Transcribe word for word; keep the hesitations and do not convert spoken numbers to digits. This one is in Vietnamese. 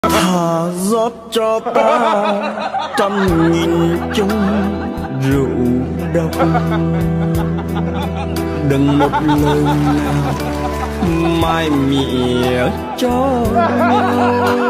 Thà rót cho ta trăm nghìn chung rượu độc, đừng một lời nào mai mỉa cho nhau.